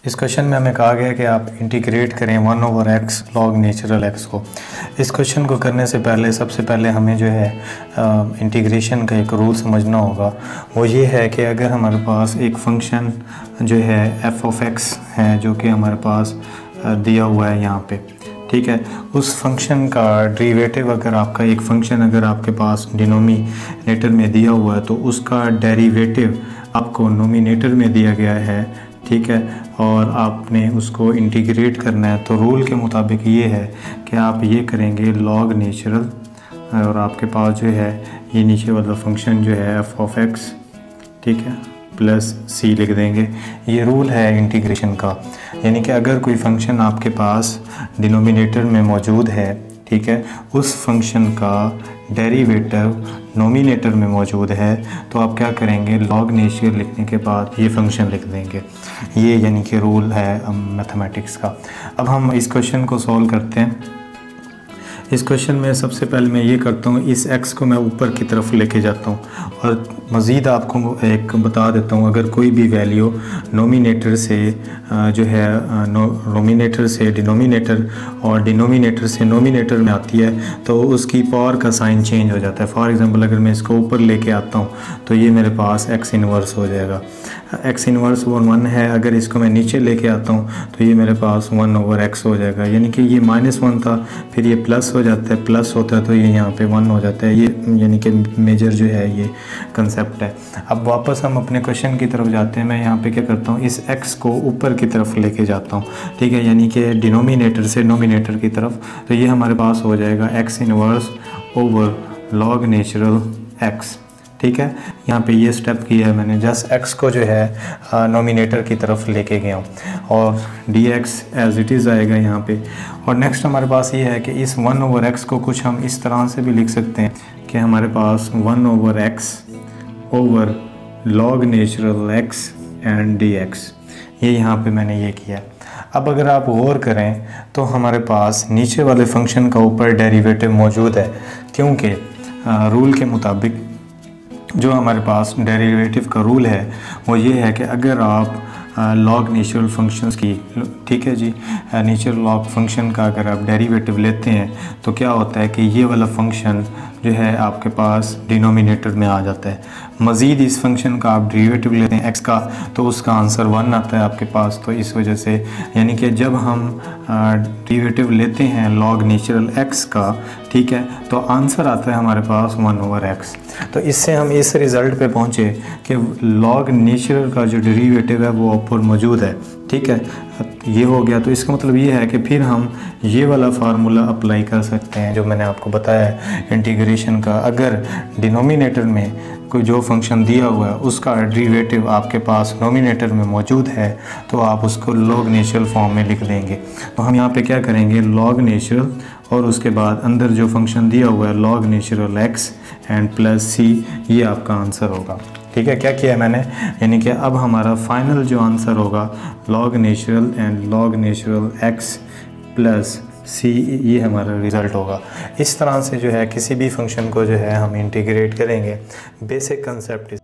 इस क्वेश्चन में हमें कहा गया है कि आप इंटीग्रेट करें 1/x log नेचुरल x को। इस क्वेश्चन को करने से पहले सबसे पहले हमें जो है इंटीग्रेशन का एक रूल समझना होगा। वो ये है कि अगर हमारे पास एक फंक्शन जो है f(x) है जो कि हमारे पास दिया हुआ है यहाँ पे, ठीक है, उस फंक्शन का डेरिवेटिव अगर आपका एक फंक्शन अगर आपके पास डिनोमिनेटर में दिया हुआ है तो उसका डेरिवेटिव आपको नोमिनेटर में दिया गया है, ठीक है, और आपने उसको इंटीग्रेट करना है। तो रूल के मुताबिक ये है कि आप ये करेंगे log नेचुरल और आपके पास जो है ये नीचे वाला फंक्शन जो है f(x), ठीक है, प्लस c लिख देंगे। ये रूल है इंटीग्रेशन का, यानी कि अगर कोई फंक्शन आपके पास डिनोमिनेटर में मौजूद है, ठीक है, उस फंक्शन का डेरिवेटिव नोमिनेटर में मौजूद है तो आप क्या करेंगे, log नेचुरल लिखने के बाद ये फंक्शन लिख देंगे। ये यानी कि रूल है मैथमेटिक्स का। अब हम इस क्वेश्चन को सॉल्व करते हैं। इस क्वेश्चन में सबसे पहले मैं ये करता हूँ, इस x को मैं ऊपर की तरफ लेके जाता हूँ और मज़ीद आपको एक बता देता हूँ, अगर कोई भी वैल्यू नोमिनेटर से जो है नोमिनेटर से डिनोमिनेटर और डिनोमिनेटर से नोमिनेटर में आती है तो उसकी पावर का साइन चेंज हो जाता है। फॉर एग्ज़ाम्पल अगर मैं इसको ऊपर लेके आता हूँ तो ये मेरे पास x इन्वर्स हो जाएगा। x इन्वर्स 1 है, अगर इसको मैं नीचे लेके आता हूँ तो ये मेरे पास 1/x हो जाएगा, यानी कि ये -1 था, फिर ये प्लस हो जाता है, प्लस होता है तो ये यहाँ पे 1 हो जाता है। ये यानी कि मेजर जो है ये कंसेप्ट है। अब वापस हम अपने क्वेश्चन की तरफ जाते हैं। मैं यहाँ पे क्या करता हूँ, इस x को ऊपर की तरफ लेके जाता हूँ, ठीक है, यानी कि डिनोमिनेटर से नोमिनेटर की तरफ। तो ये हमारे पास हो जाएगा x inverse over log natural x, ठीक है। यहाँ पे ये स्टेप किया है मैंने, जस्ट x को जो है नोमिनेटर की तरफ लेके गया हूँ और dx एज इट इज़ आएगा यहाँ पे। और नेक्स्ट हमारे पास ये है कि इस 1/x को कुछ हम इस तरह से भी लिख सकते हैं कि हमारे पास 1/x over log natural x and dx। ये यहाँ पे मैंने ये किया। अब अगर आप गौर करें तो हमारे पास नीचे वाले फंक्शन का ऊपर डेरिवेटिव मौजूद है, क्योंकि रूल के मुताबिक जो हमारे पास डेरिवेटिव का रूल है वो ये है कि अगर आप log नेचुरल फंक्शंस की, ठीक है जी, नेचुरल log फंक्शन का अगर आप डेरिवेटिव लेते हैं तो क्या होता है कि ये वाला फंक्शन जो है आपके पास डिनोमिनेटर में आ जाता है। मज़ीद इस फंक्शन का आप डेरिवेटिव लेते हैं x का तो उसका आंसर 1 आता है आपके पास। तो इस वजह से यानी कि जब हम डेरिवेटिव लेते हैं log नेचुरल x का, ठीक है, तो आंसर आता है हमारे पास 1/x। तो इससे हम इस रिज़ल्ट पे पहुँचे कि log नेचुरल का जो डेरिवेटिव है वो ऊपर मौजूद है, ठीक है। ये हो गया, तो इसका मतलब ये है कि फिर हम ये वाला फार्मूला अप्लाई कर सकते हैं जो मैंने आपको बताया है इंटीग्रेशन का। अगर डिनोमिनेटर में कोई जो फंक्शन दिया हुआ है उसका डेरिवेटिव आपके पास नोमिनेटर में मौजूद है तो आप उसको log नेचुरल फॉर्म में लिख देंगे। तो हम यहाँ पे क्या करेंगे, log नेचुरल और उसके बाद अंदर जो फंक्शन दिया हुआ है log natural x and plus c, ये आपका आंसर होगा, ठीक है। क्या किया है मैंने, यानी कि अब हमारा फाइनल जो आंसर होगा log natural and log natural x plus c, ये हमारा रिज़ल्ट होगा। इस तरह से जो है किसी भी फंक्शन को जो है हम इंटीग्रेट करेंगे। Basic concept